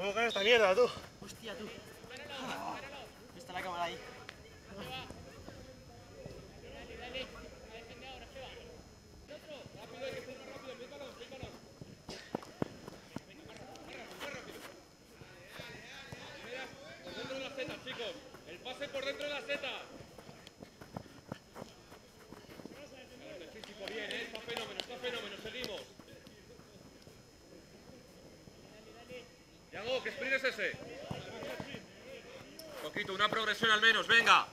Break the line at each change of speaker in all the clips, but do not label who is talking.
¿Cómo cae esta mierda, tú?
Hostia, tú. Está la cámara ahí.
Chicos, el pase por dentro de la seta. El físico bien, está fenómeno, seguimos. Yago, ¿qué sprint es ese? Un poquito, una progresión al menos, venga.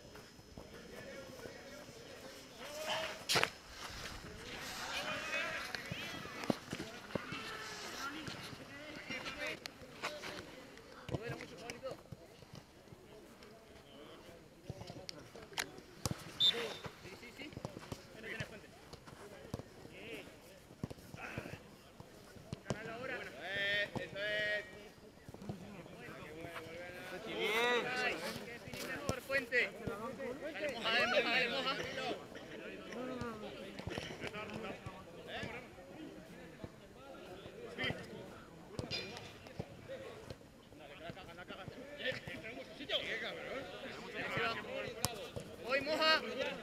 Voy, moja.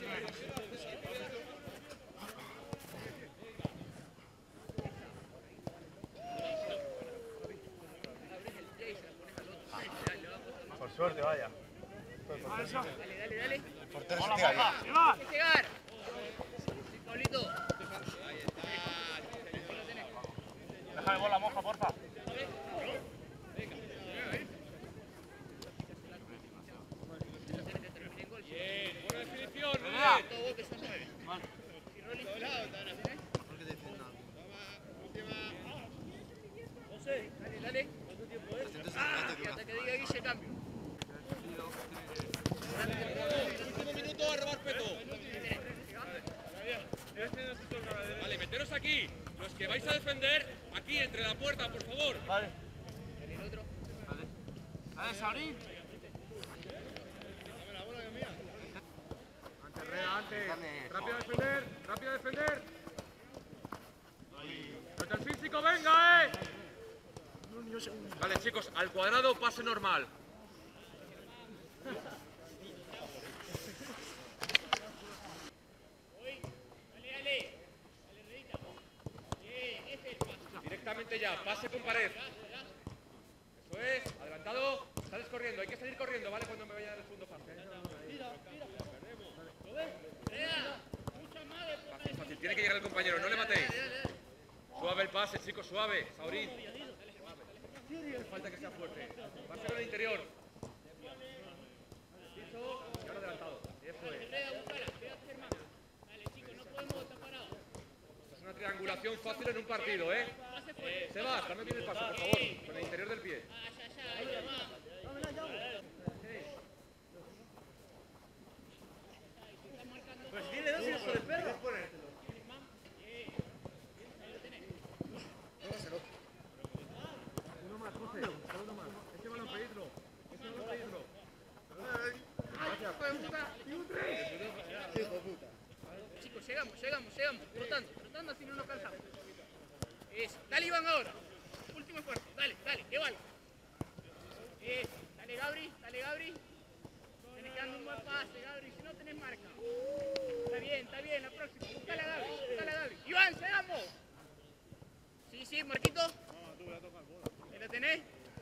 Por suerte, vaya.
Dale.
El portero se tira bien.
Hay que llegar. Pablito.
Déjame bola, moja, porfa.
Bien, buena definición,
Todo bote son 9.
Vale.
Y Rolly.
Porque defienda.
Dale. Y hasta que diga Guille cambio.
Último minuto a robar peto. Vale, meteros aquí. Los que vais a defender, aquí entre la puerta, por favor.
Vale.
Dale el otro.
Dale, Saurín.
Antes. Rápido a defender. Contra el físico, venga, Vale, chicos, al cuadrado, pase normal. Directamente ya, pase con pared. Eso es, adelantado, sales corriendo, hay que salir corriendo, ¿vale? Cuando me vaya del segundo pase. Fácil, tiene que llegar el compañero, no le matéis. Suave el pase, chicos, suave. Saurín. No hace falta que sea fuerte. Pase con el interior. Piso y ahora adelantado. Eso es. Esta es una triangulación fácil en un partido, ¿eh? Sebas, dame bien el paso, por favor. Con el interior del pie.
Pues dile dos hijos de perro.
Uno más, José. Uno más. Este balón pedirlo.
Chicos, llegamos. Trotando si no nos cansamos. Eso. Dale, Iván, ahora. Último esfuerzo. Dale, que vale. Eso. Dale, Gabri. Tenés que dar un buen pase, Gabri. Si no tenés marca. Está bien. La próxima. Buscala a Gabri. Iván, llegamos. Sí, Marquito.
No, tú voy a tocar bola.
¿Ahí la tenés?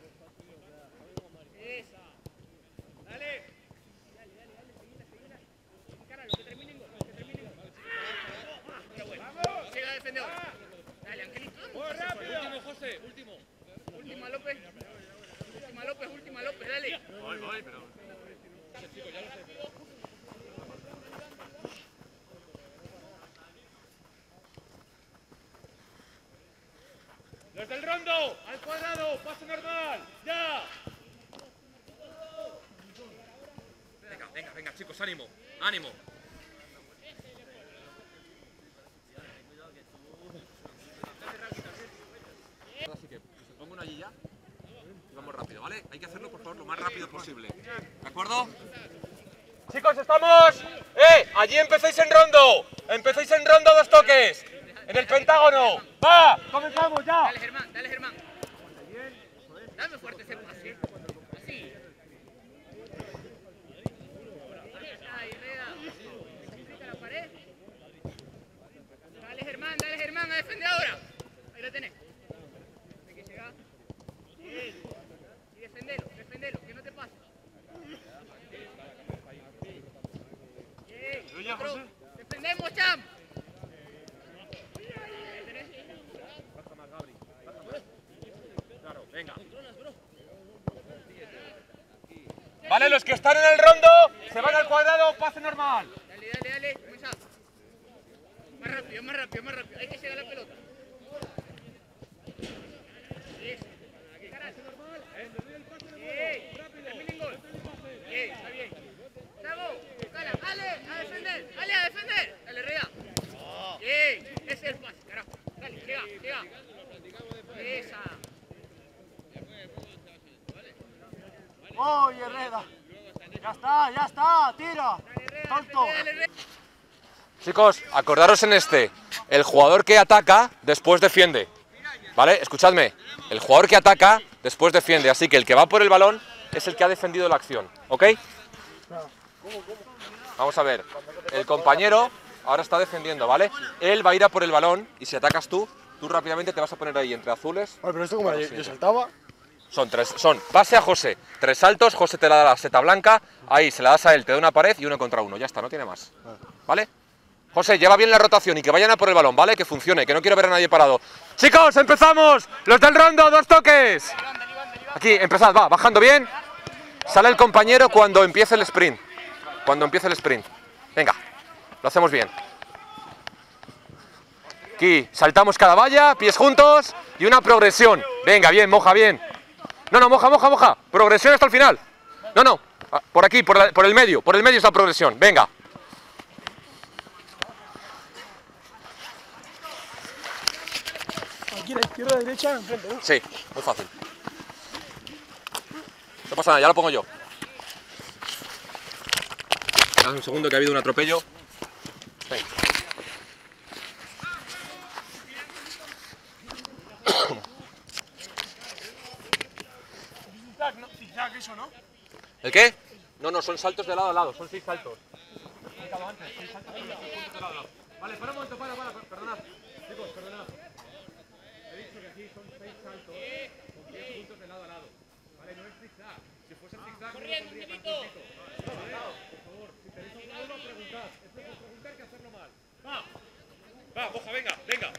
Esa. Dale. Seguila. Encáralo, que terminen gol. Bueno. Llega a defender ahora. Dale, Angelito.
Último, José, último.
Última López, dale.
Voy, pero... Chicos, ya lo sé, pero... ¡Los del rondo! ¡Al cuadrado! ¡Pase normal! ¡Ya! Venga, chicos, ánimo. Así que se ponga uno allí ya y vamos rápido, ¿vale? Hay que hacerlo, por favor, lo más rápido posible. ¿De acuerdo? Chicos, estamos... Allí empecéis en rondo. Empecéis en rondo 2 toques. En el pentágono. ¡Va! ¡Comenzamos ya!
Dale, Germán. Dame fuerte ese pase. Así. Ahí, Reda. Simplifica la pared. Dale, Germán, a defender ahora. Ahí lo tenés. Hay que llegar. Bien. Y defendelo, que no te pase. Bien. Otro. Defendemos, Cham. Ahí tenés.
Claro, venga. Vale, los que están en el rondo se van al cuadrado, pase normal.
Dale, comenzá. Más rápido. Hay que llegar a la pelota. Eso. Carajo, normal. Termina en gol. Bien, está bien. Bravo, Cala, Ale, a defender. Dale, Reda. Bien, ese es el pase, carajo. Dale, llega. Esa.
Oye, Reda. Ya está, tira.
Dale, Reda,
Tonto.
dale, Reda.
Chicos, acordaros en este. El jugador que ataca, después defiende. ¿Vale? Escuchadme. El jugador que ataca, después defiende. Así que el que va por el balón es el que ha defendido la acción. ¿Ok? Vamos a ver. El compañero ahora está defendiendo, ¿vale? Él va a ir a por el balón y si atacas tú rápidamente te vas a poner ahí entre azules.
Oye, pero esto como yo saltaba.
Son pase a José, 3 saltos, José te la da la seta blanca, ahí se la das a él, te da una pared y 1 contra 1, ya está, no tiene más. ¿Vale? José, lleva bien la rotación y que vayan a por el balón, ¿vale? Que funcione, que no quiero ver a nadie parado. ¡Chicos, empezamos! ¡Los del rondo, 2 toques! Aquí, empezad, va, bajando bien. Sale el compañero cuando empiece el sprint. Venga, lo hacemos bien. Aquí, saltamos cada valla, pies juntos y una progresión. Venga, bien, moja, bien. No, moja. Progresión hasta el final. No. Por aquí, por el medio es la progresión. Venga.
Aquí la izquierda, derecha, enfrente, ¿no?
Sí, muy fácil. No pasa nada, ya lo pongo yo. Dame un segundo que ha habido un atropello. Venga.
Zigzag, eso, ¿no?
¿El qué? No, son saltos de lado a lado, son 6 saltos. Vale, para un momento, perdonad. Chicos, perdonad. He dicho que aquí son 6 saltos con 10 puntos de lado a lado. Vale, no es zigzag. Si fuese zigzag,
Corriendo,
no
Milito.
por favor, si tenéis algún problema, preguntad. Es mejor preguntar que hacerlo mal. Va, moja, venga.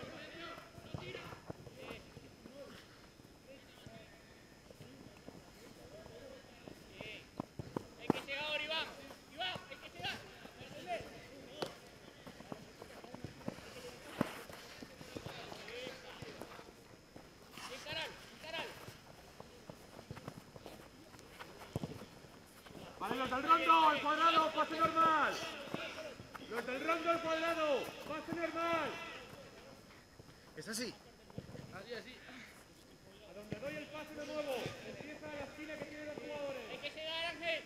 Hay que llegar ahora, Iván, hay que llegar. Defender. Encaralo.
Vale, los del rondo, el cuadrado, pase normal. Los del rondo, el cuadrado, pase normal.
Es así.
Así.
A donde doy el pase de nuevo, empieza a la esquina que tienen los jugadores.
Hay que llegar, Ángel.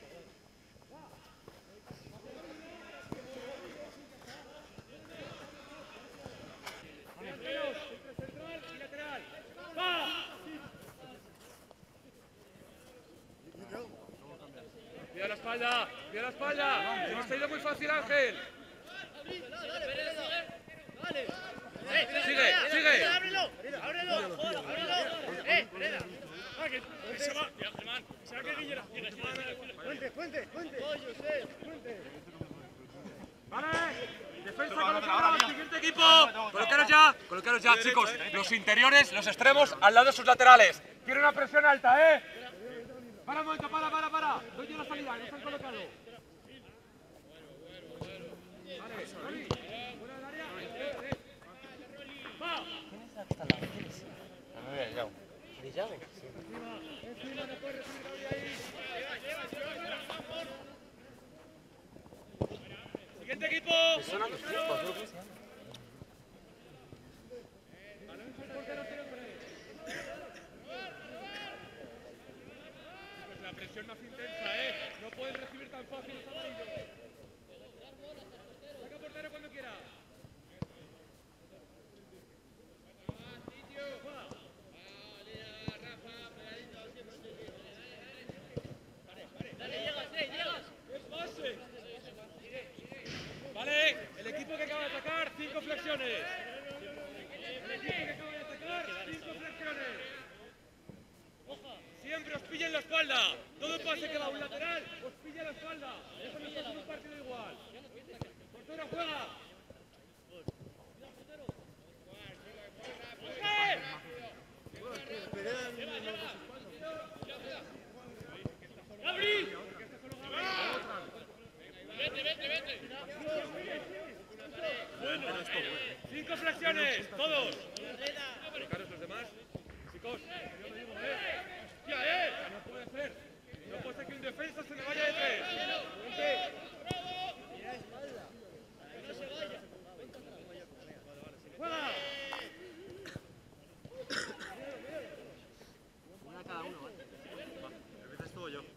Entre central y lateral. ¡Va! Cuida la espalda. Se nos ha ido muy fácil, Ángel. Sigue.
Ábrelo. Breda.
Se va, Germán. Se va que Guillera.
Puente.
Vale. Defensa con los balones, siguiente equipo. Colocaros ya, chicos. Los interiores, los extremos, al lado de sus laterales. Quiero una presión alta, ¿eh? Para un momento, para. Doy yo la salida, no se han colocado. Vale, Roli. Fuera del área. Va.
¿De llave?
Encima, no puede recibir Gabriel ahí. Siguiente equipo. La presión más intensa, no pueden recibir tan fácil los amarillos. Saca portero cuando quiera. espalda. Todo pase que va a un lateral, os pilla la espalda. Eso no es un partido igual. Portero juega. ¡Gabri! Vete. Bueno, 5 flexiones, todos. Colocaros los demás. Chicos, hostia, no puede ser. No puede ser que un defensa se le vaya de 3. ¡Juega!
Una cada uno, ¿vale?
Empiezas tú o yo.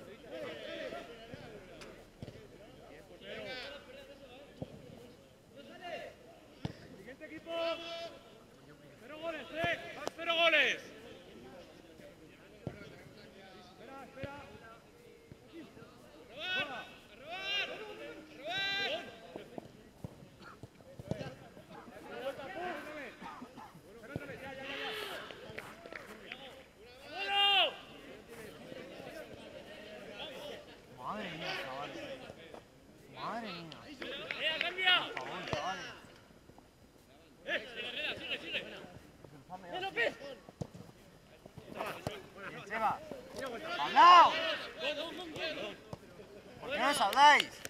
Siguiente equipo. 0 goles, 0 goles. Espera.
Madre mía, chavales. Madre mía.
¡Cambia!
Por favor, chavales.
Sigue.
Seba. ¡Hablao! ¿Por qué no os habláis?